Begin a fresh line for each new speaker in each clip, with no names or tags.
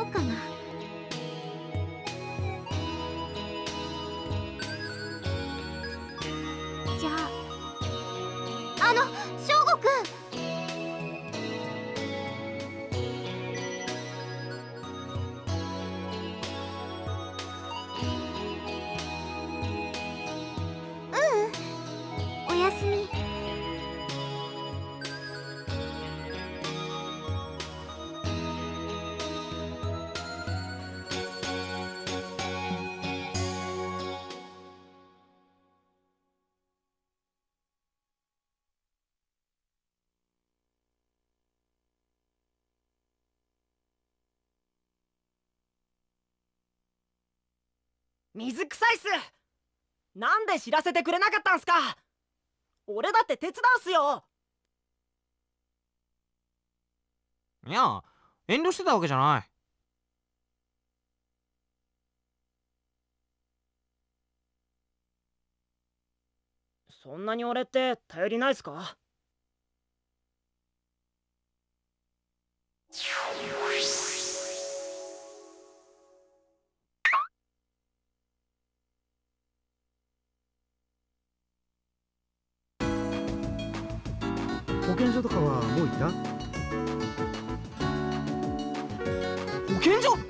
かな。じゃあ翔吾くん。おやすみ。
水臭いっす。なんで知らせてくれなかったんすか。俺だって手伝うっすよ。
いや、遠慮してたわけじゃない。
そんなに俺って頼りないっすか。
保健所とかはもう行った？
保健所？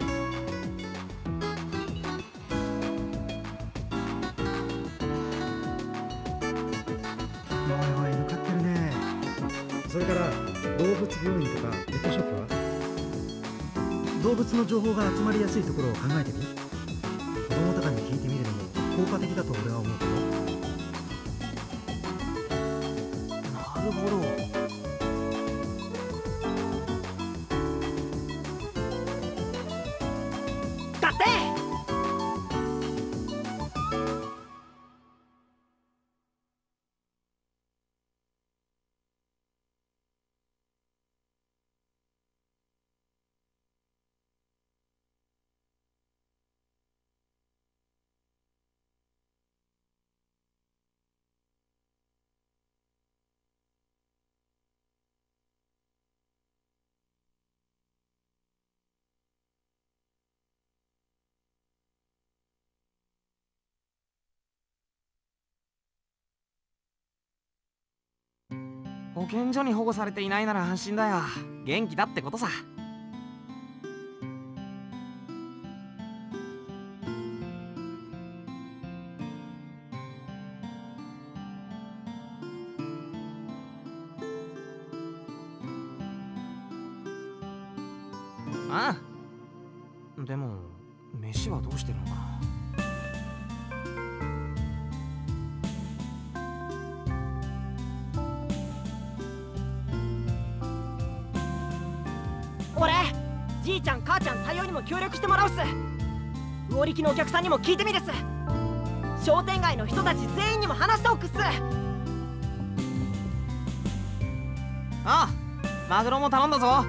おいおい、抜かってるね。それから動物病院とかペットショップは？動物の情報が集まりやすいところを考えてみ。子供とかに聞いてみるのも効果的だと俺は思うけど。
なるほど。
だって
保健所に保護されていないなら安心だよ。元気だってことさ。ああ。でも飯はどうしてるのかな。
俺じいちゃん母ちゃん対応にも協力してもらうっす。魚力のお客さんにも聞いてみるっす。商店街の人たち全員にも話しておくっす。
ああ、マグロも頼んだぞ。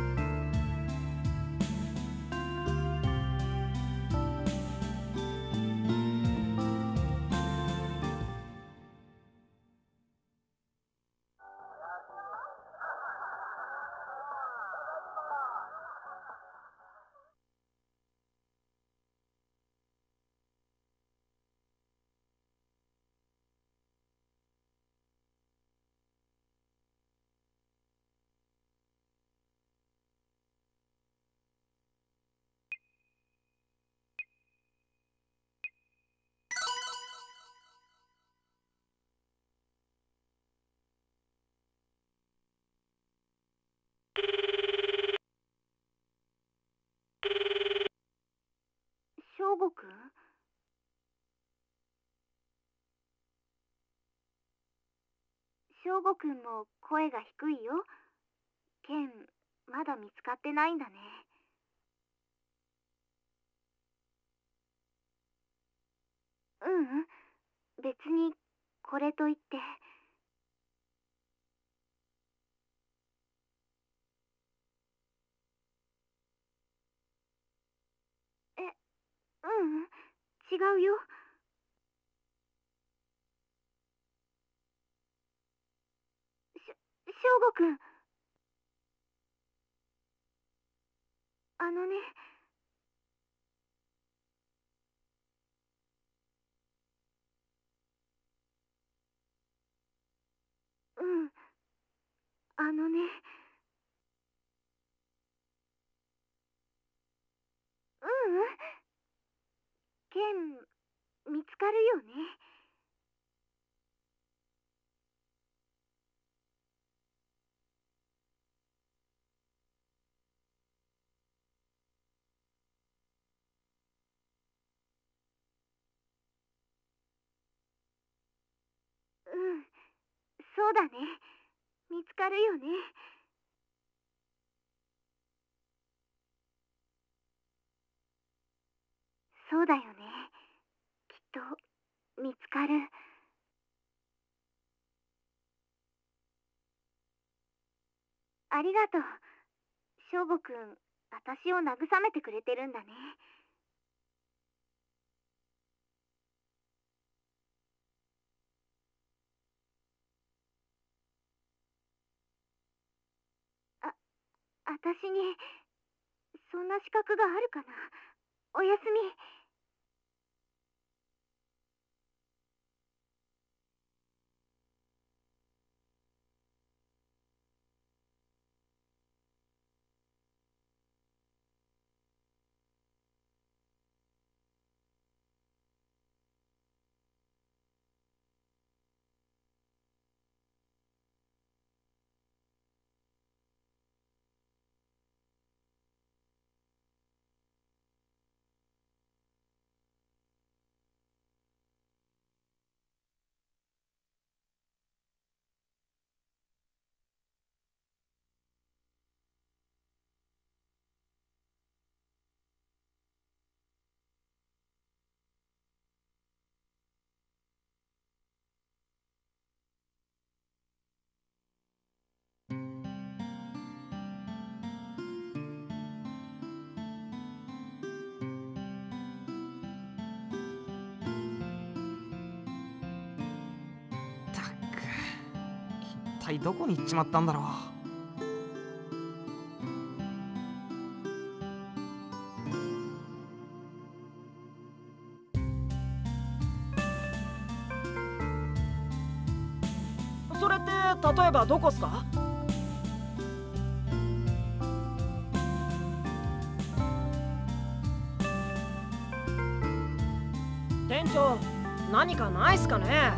翔吾くん？翔吾くんも声が低いよ。ケン、まだ見つかってないんだね。ううん、別にこれといって。ううん、違うよ。翔吾くん。あのね、 うん、あのね。ううん、ケン見つかるよね。うん、そうだね。見つかるよね。そうだよね。きっと見つかる。ありがとう。翔吾くん、私を慰めてくれてるんだね。あ、私にそんな資格があるかな。おやすみ。
たく、一体どこに行っちまったんだろう。
それって例えばどこっすか？店長、何かないっすかね？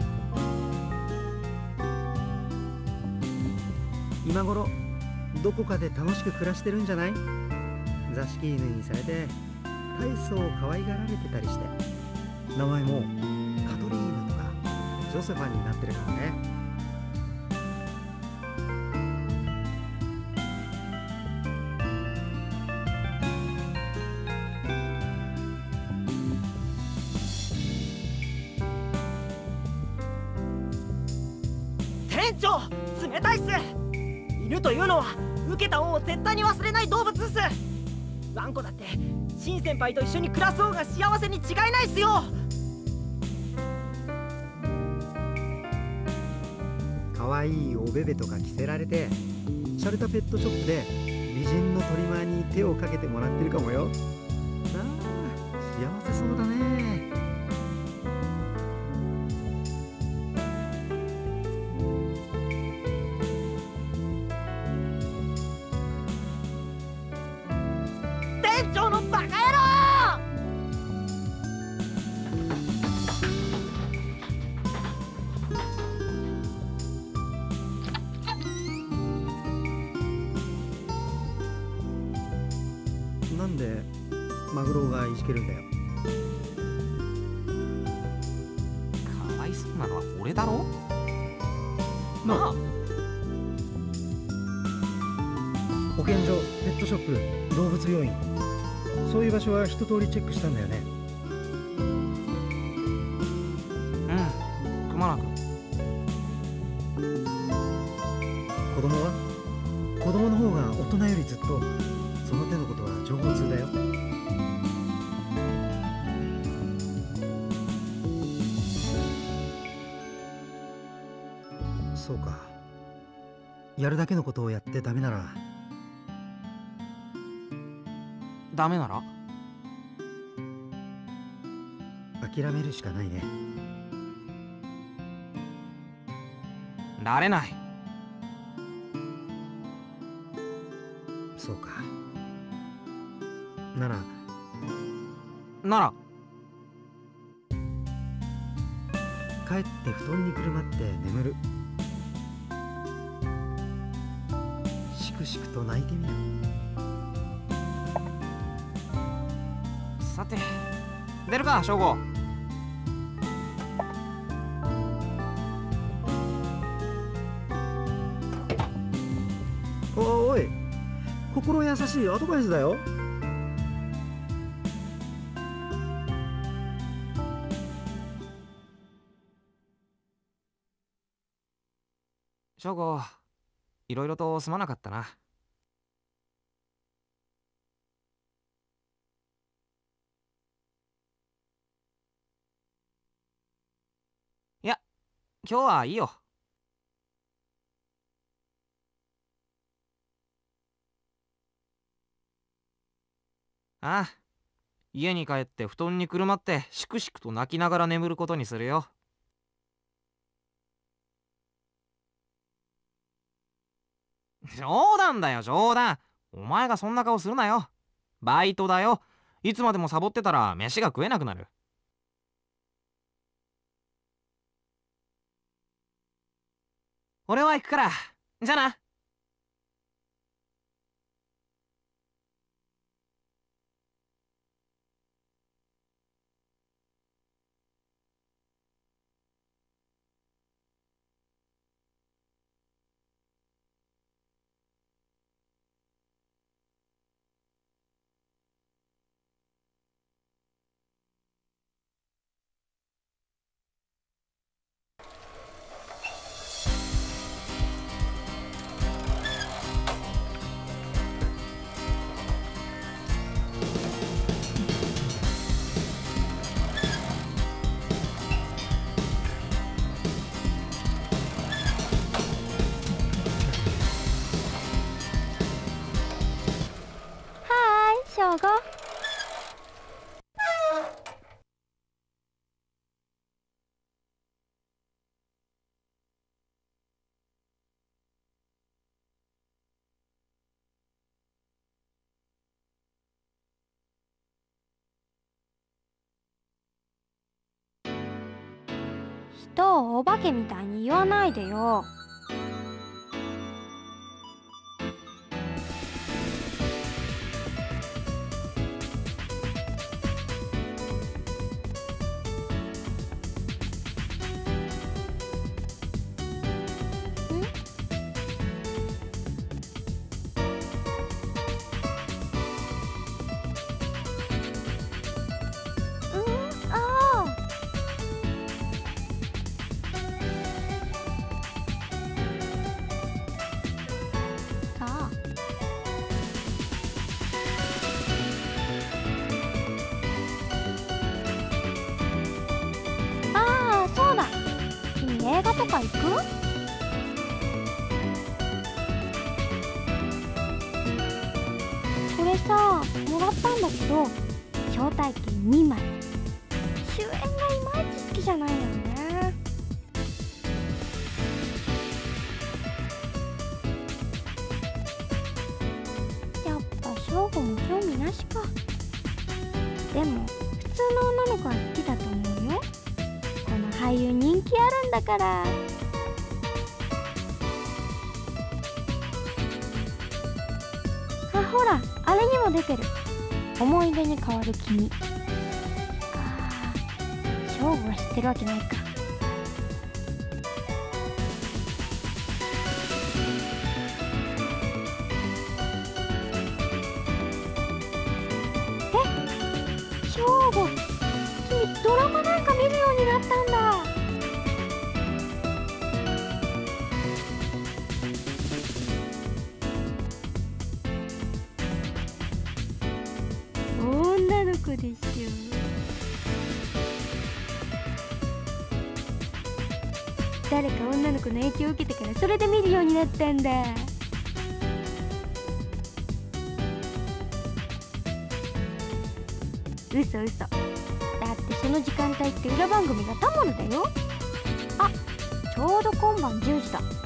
今頃どこかで楽しく暮らしてるんじゃない？座敷犬にされて大層可愛がられてたりして、名前もカトリーヌとかジョセファになってるかもね。
店長、冷たいっす。犬というのは受けた恩を絶対に忘れない動物っす。ワンコだって新先輩と一緒に暮らす方が幸せに違いないっすよ。
可愛いおべべとか着せられて、洒落たペットショップで美人のトリマーに手をかけてもらってるかもよ。ああ、幸せそうだね。
店長のバカ野郎！
なんでマグロがいじけるんだよ。
かわいそうなのは俺だろ。
なあ、
保健所、ペットショップ、動物病院、そういう場所は一通りチェックしたんだよね。
うん、くまなく。
子供は子供の方が大人よりずっとその手のことは情報通だよ。そうか。やるだけのことをやってダメなら。
ダメなら
諦めるしかないね。
られない。
そうか。なら帰って布団にくるまって眠る。しくしくと泣いてみる。
さて出るか翔吾。
おい、心優しいアドバイスだよ。
翔吾、いろいろとすまなかったな。いや、今日はいいよ。ああ、家に帰って布団にくるまってしくしくと泣きながら眠ることにするよ。冗談だよ冗談。お前がそんな顔するなよ。バイトだよ。いつまでもサボってたら飯が食えなくなる。俺は行くから。じゃあな。
翔吾。人をお化けみたいに言わないでよ。映画とか行く？これさ、もらったんだけど招待券2枚。主演がいまいち好きじゃないのよね。やっぱ翔吾も興味なしか。でも普通の女の子は好きだと思うよ。俳優人気あるんだから。あ、ほらあれにも出てる。思い出に変わる君。ああ、翔吾が知ってるわけないか。え、翔吾、君ドラマなんか見るようになったんだ。女の子でしょ。誰か女の子の影響を受けてからそれで見るようになったんだ。嘘嘘。だってその時間帯って裏番組がタモルだよ。あ、ちょうど今晩10時だ。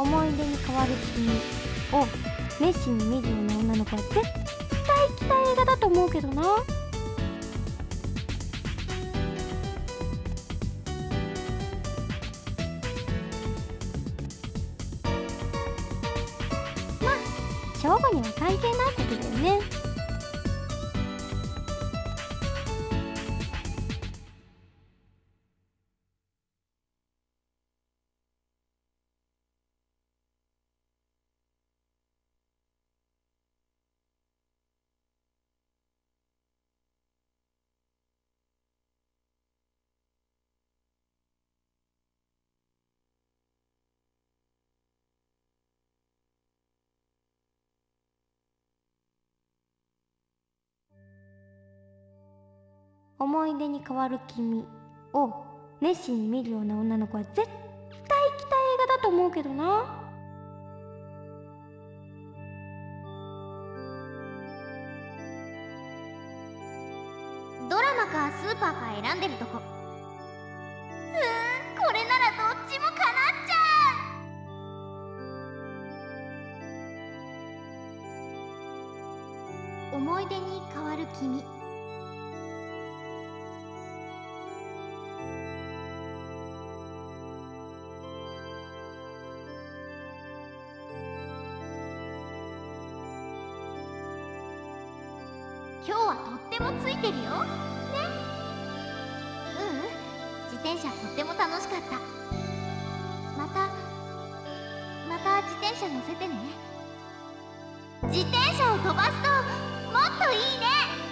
思い出に変わる君を熱心に見るような女の子は絶対期待映画だと思うけどな。まあ正吾には関係ないことだよね。思い出に変わる君を熱心に見るような女の子は絶対期待映画だと思うけどな。
ドラマかスーパーか選んでるとこ。これならどっちも叶っちゃう。思い出に変わる君。今日はとってもついてるよね。自転車とっても楽しかった。また自転車乗せてね。自転車を飛ばすともっといいね。